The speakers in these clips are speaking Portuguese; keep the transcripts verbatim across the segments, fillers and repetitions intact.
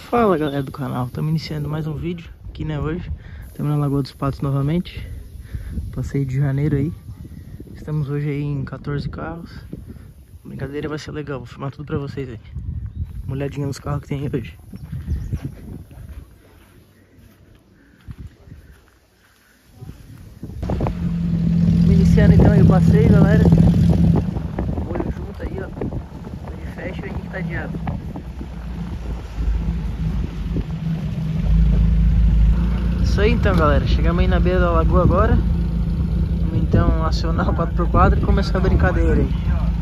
Fala galera do canal, estamos iniciando mais um vídeo aqui, né, hoje. Estamos na Lagoa dos Patos novamente, passeio de janeiro aí. Estamos hoje aí em quatorze carros. A brincadeira vai ser legal, vou filmar tudo pra vocês aí. Uma olhadinha nos carros que tem aí hoje. Vamos iniciando então aí o passeio, galera. Olho junto aí, ó. Onde fecha e Henrique tá de água. Isso aí então, galera, chegamos aí na beira da lagoa agora. Vamos então acionar o quatro por quatro e começar a brincadeira aí.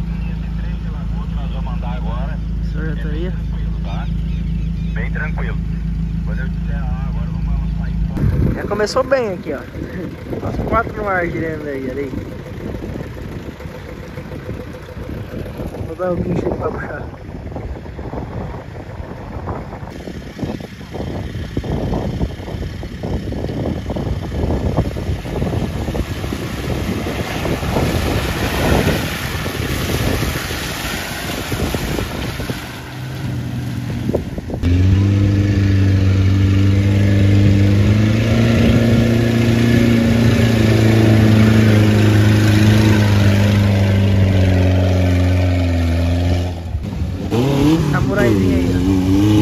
O senhor já tá aí? Bem tranquilo. Quando eu disser, ah, agora vamos sair fora. Já começou bem aqui, ó. As quatro no ar girando aí, olha aí. Vou dar o guincho aí pra puxar. Samuraizinho aí, ó.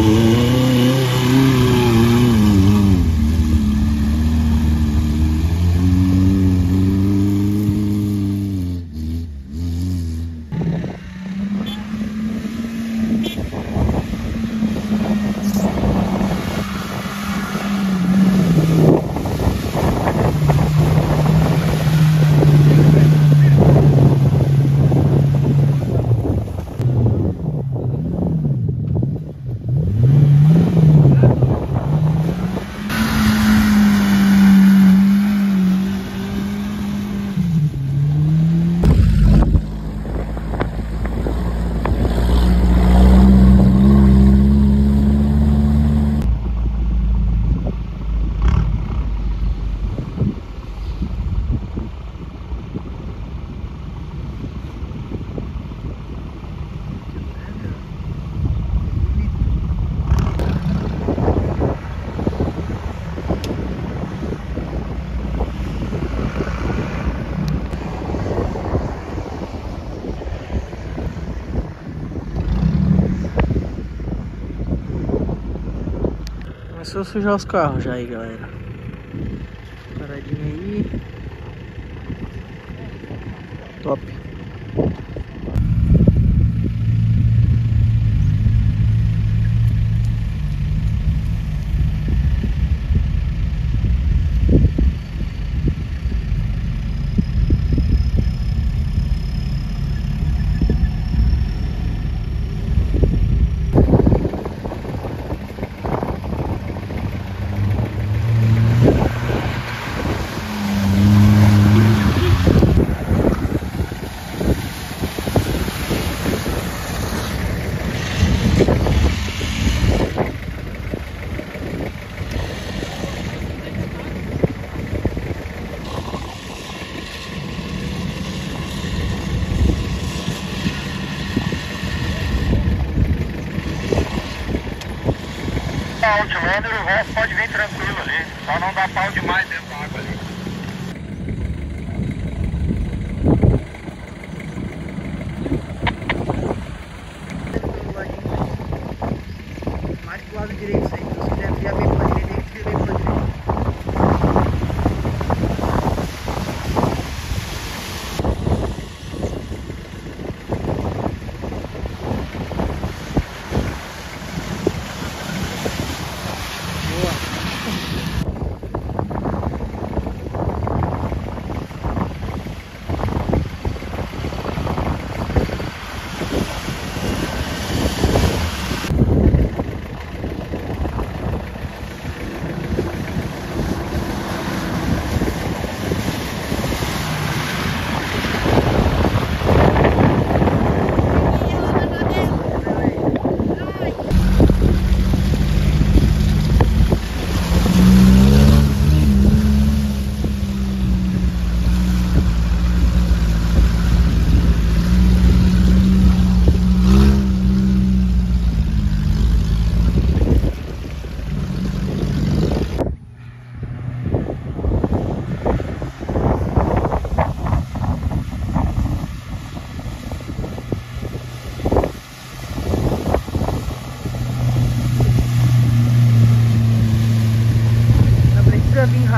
Começou a sujar os carros já aí, galera. Paradinha aí. Top. Outlander, o resto pode vir tranquilo ali. Só não dá pau demais dentro da água ali. Mais pro lado direito aí, se quiser virar bem pra direita, vira bem pra direita.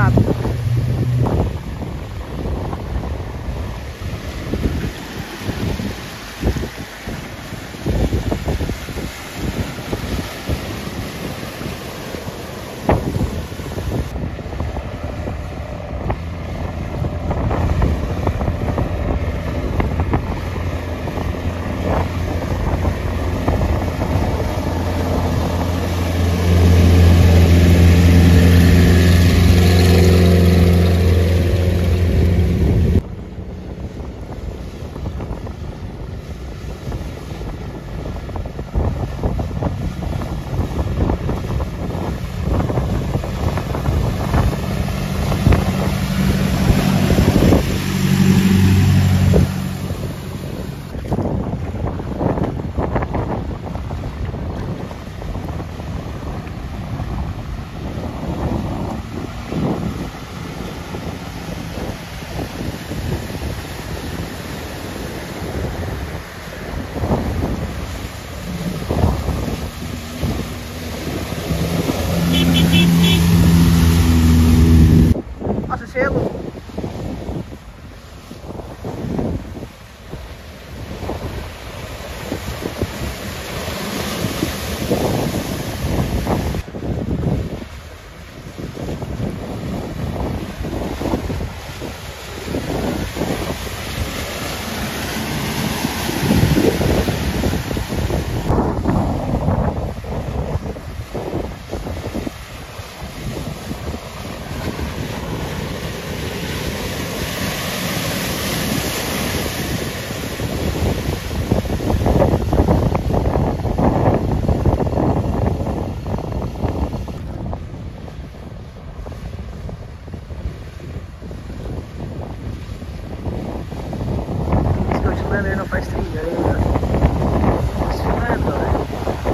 rápido. Nossa, selo. Ele não faz trilha ainda. Isso não é doido.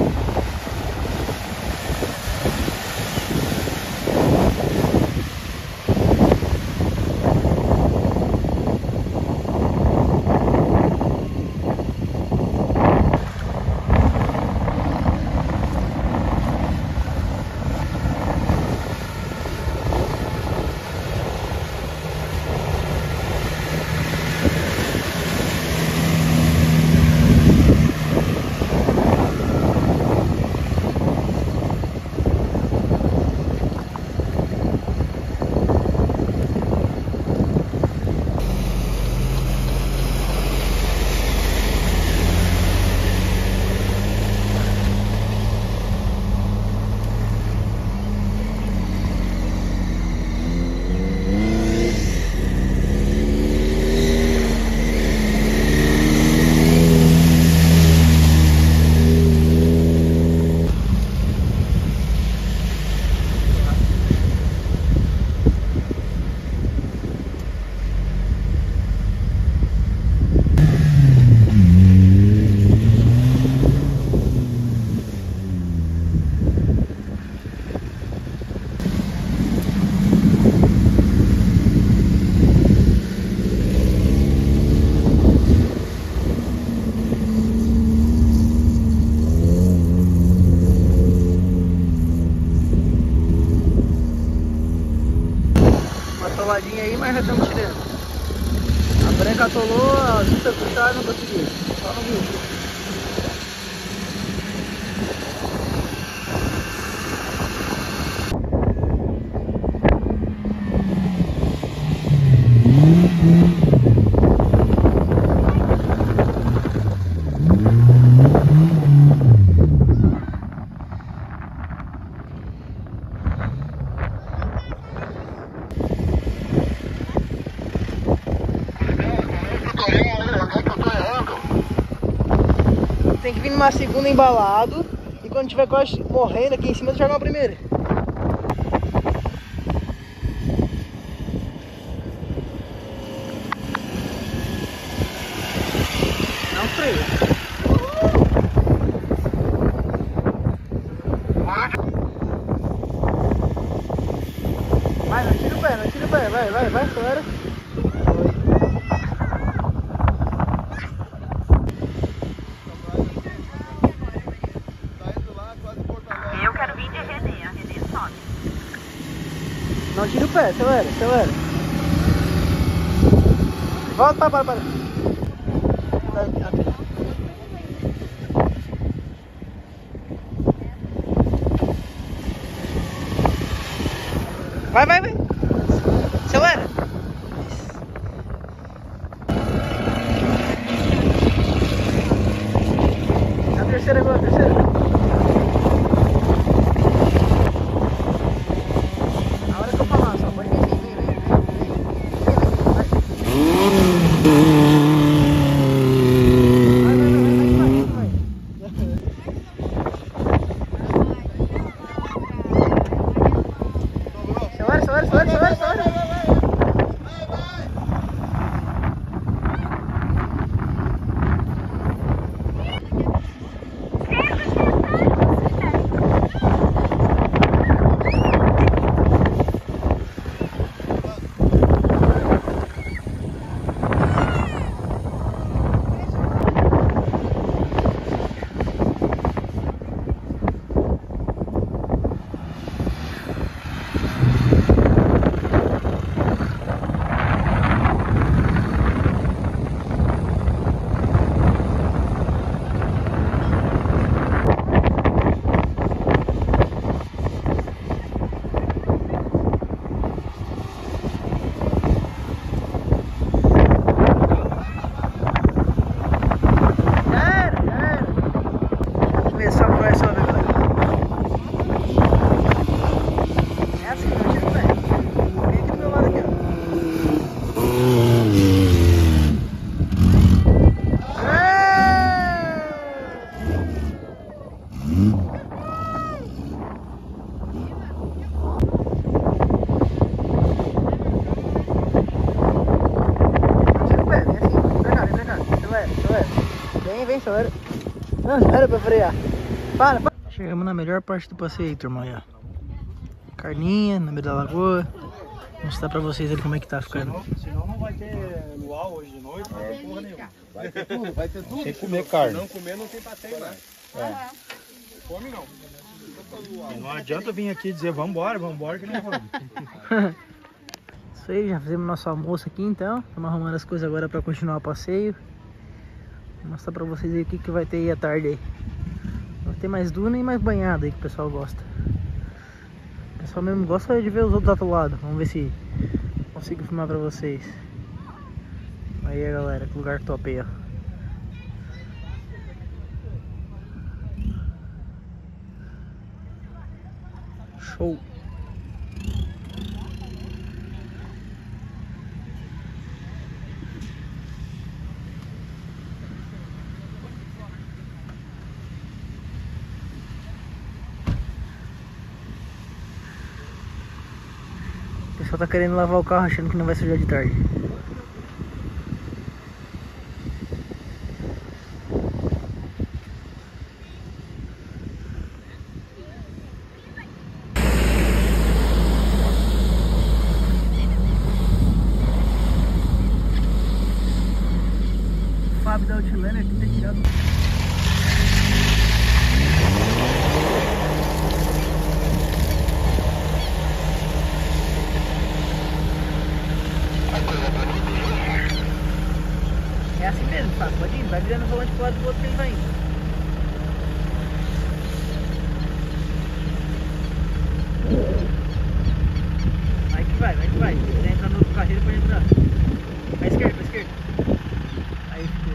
Atoladinha aí, mas já estamos tirando. A branca atolou, a azul puxada não conseguiu. Só no vídeo. Tem que vir numa segunda embalado e quando tiver quase morrendo aqui em cima, jogar uma primeira. Não freia. Vai, não tira o pé, não tira o pé, vai, vai, vai, acelera. Não tira o pé, acelera, acelera. Volta, para, para, para. Vai, vai, vai. Acelera. A terceira agora, a terceira. A hora que eu falar, só pode vir, vem, vem, vem, Acelera, acelera, acelera, acelera. Vem, vem, acelera. Não, era pra frear. Para, para. Chegamos na melhor parte do passeio, turma. Aí, ó. Carninha, no meio da lagoa. Vou mostrar pra vocês ali como é que tá ficando. Senão, senão não vai ter luau hoje de noite, não tem porra nenhuma. Vai ter tudo, vai ter tudo. Tem que comer carne. Se não comer, não tem passeio, né? É. Come não. E não adianta vir aqui dizer vambora, vambora que não vamos. Isso aí, já fizemos nosso almoço aqui então. Estamos arrumando as coisas agora pra continuar o passeio. Vou mostrar pra vocês aí o que, que vai ter aí à tarde aí. Vai ter mais duna e mais banhada aí que o pessoal gosta. O pessoal mesmo gosta de ver os outros do outro lado. Vamos ver se consigo filmar pra vocês. Aí galera, que lugar top aí, ó. Show! O pessoal tá querendo lavar o carro achando que não vai sujar de tarde. O Fábio da Outlander que tem tirado. É assim mesmo, Fábio, pode ir, vai virando o volante pro lado do outro que ele vai indo. Vai que vai, vai que vai. Se quiser entrar no outro carreiro, pode entrar. Pra esquerda, pra esquerda. Aí ficou.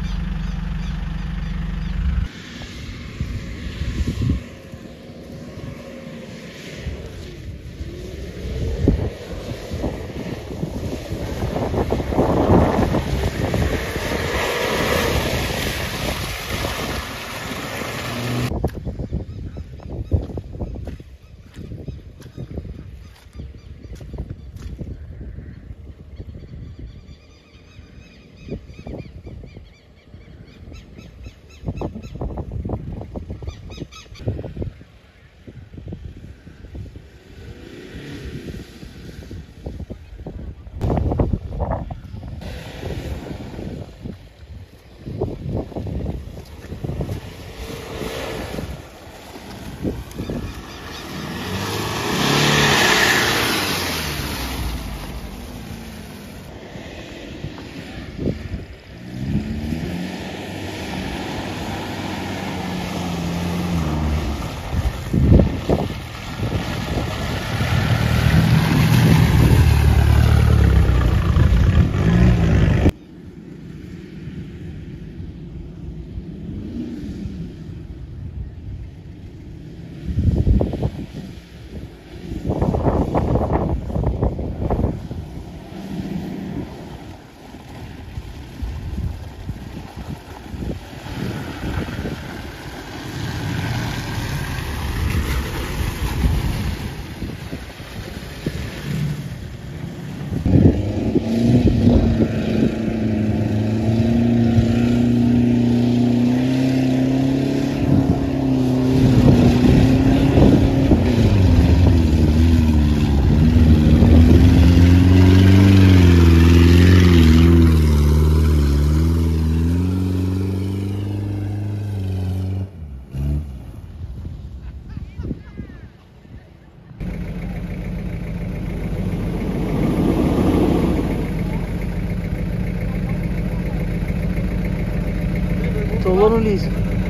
Pulou no liso.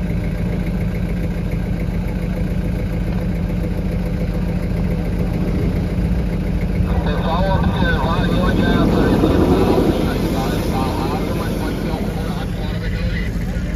Pessoal, observar ali onde é a saída. Está rápido, mas pode ter algum buraco fora daquela ali.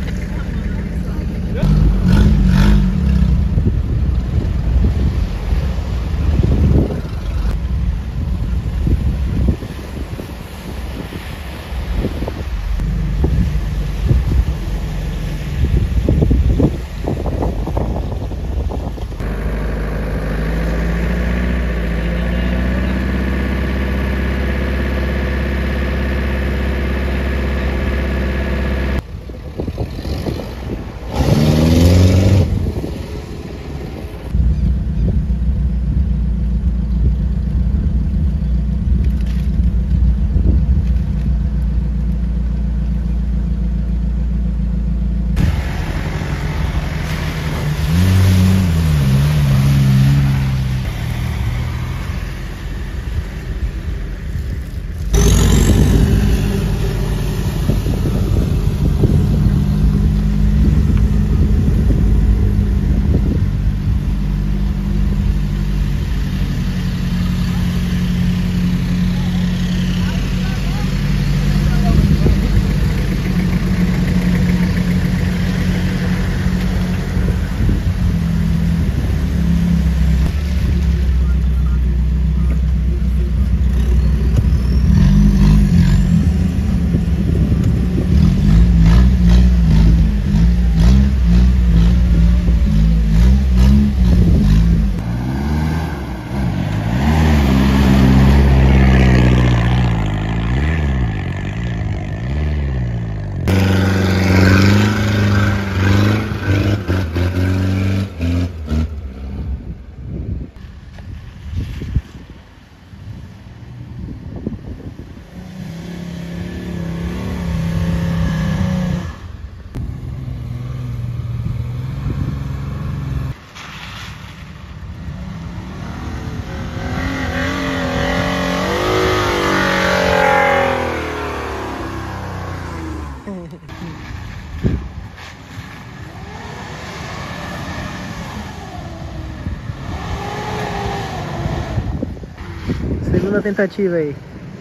Segunda tentativa aí.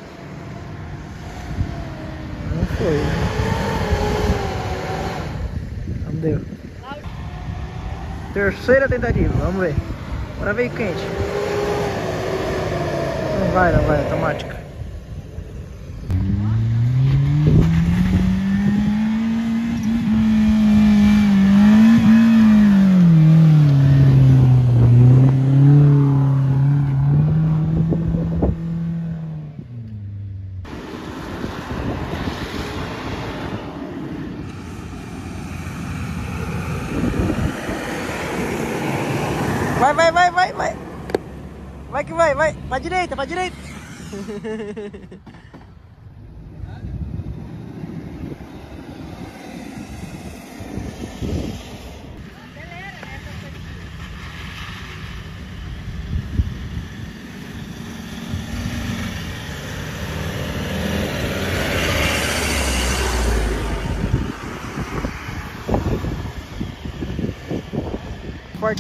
Não foi. Não deu. Terceira tentativa, vamos ver. Agora veio quente. Não vai, não vai, automática. Vai, vai, vai, vai, vai. Vai que vai, vai. Pra direita, pra direita. Forte.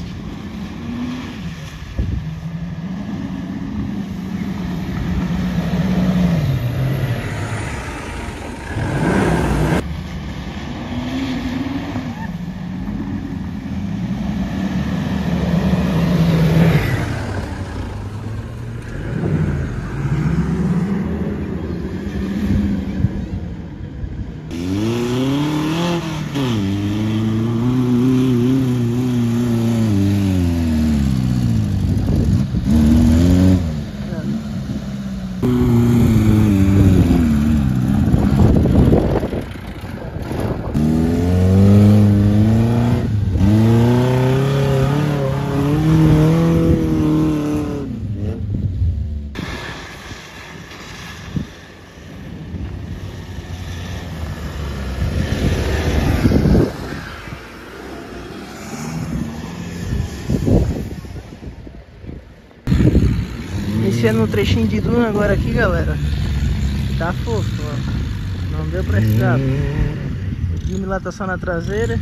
Iniciando um trechinho de duna agora aqui, galera. Tá fofo, ó. Não deu pra estrada. Dilatação na traseira.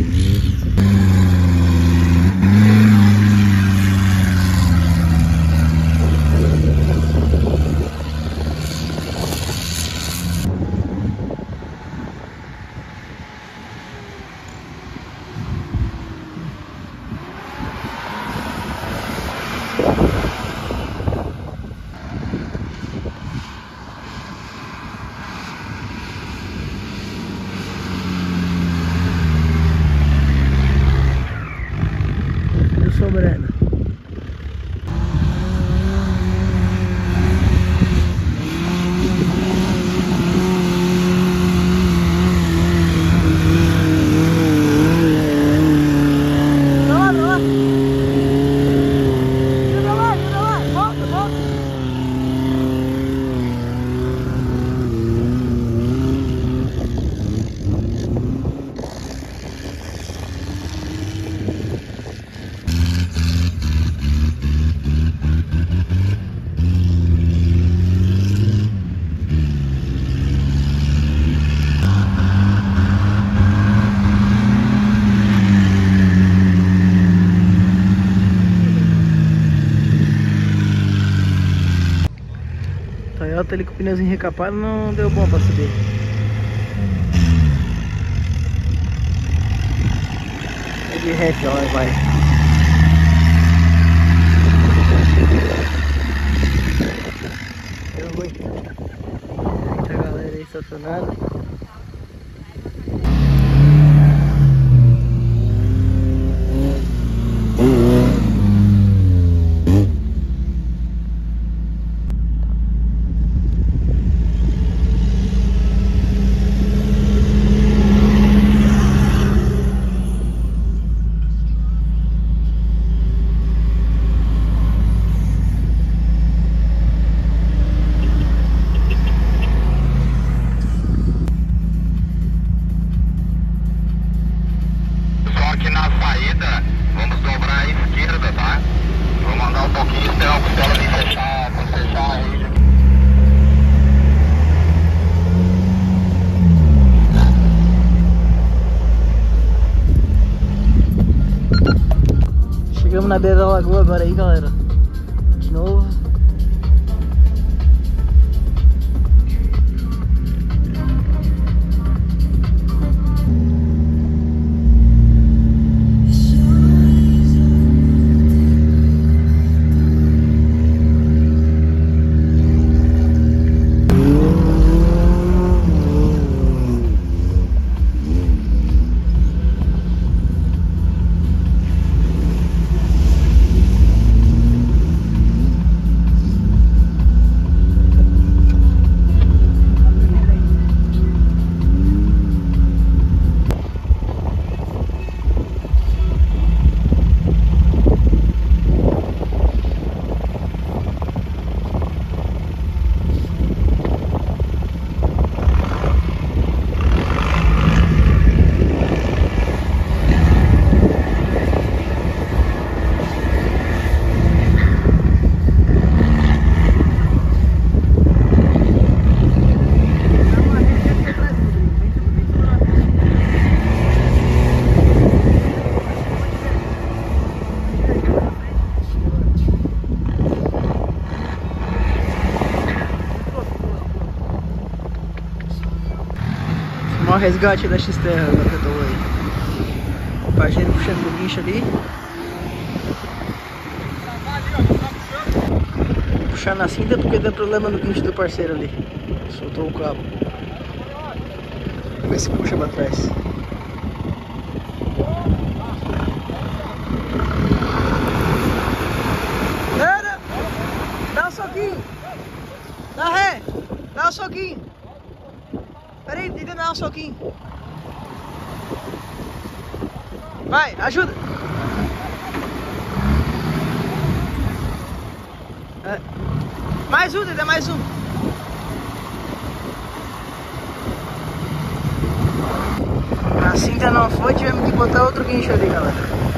Sobrando. Toyota ali com o pneuzinho recapado não deu bom pra subir. É de rap, ó, vai. Eu vou. Muita galera aí estacionada. Aqui na saída, vamos dobrar à esquerda, tá? Vamos andar um pouquinho, esperar o Costela vir fechar, pra fechar a rede. Chegamos na beira da lagoa agora aí, galera. De novo. Olha o resgate da X-Terra agora que eu tô aí. O parceiro puxando o guincho ali. Puxar na cinta porque deu problema no guincho do parceiro ali. Soltou o cabo. Vamos ver se puxa pra trás. Dá, dá um soquinho. Dá ré. Dá um soquinho. Pera aí, tenta dar um soquinho. Vai, ajuda. É. Mais um, tenta mais um. A cinta não foi, tivemos que botar outro guincho ali, galera.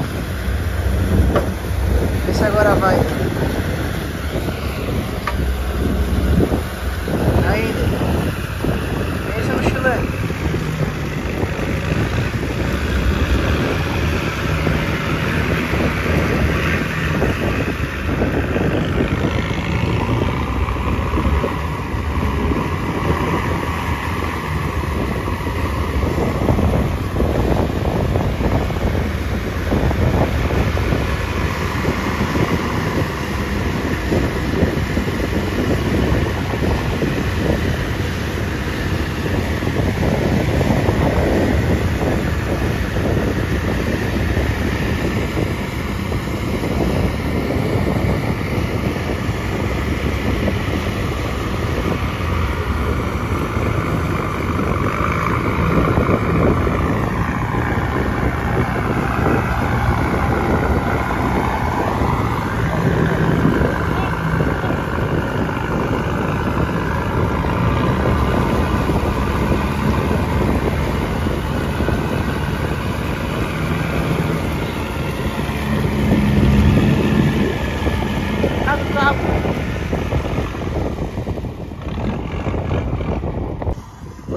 Vê se agora vai. Ainda. Pensa no chulé.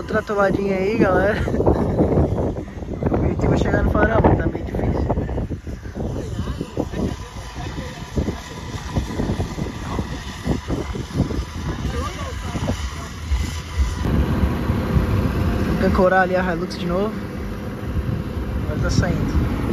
outra atoladinha aí, galera. O objetivo é chegar no farol, mas tá bem difícil. Vou ancorar ali a Hilux de novo. Agora tá saindo.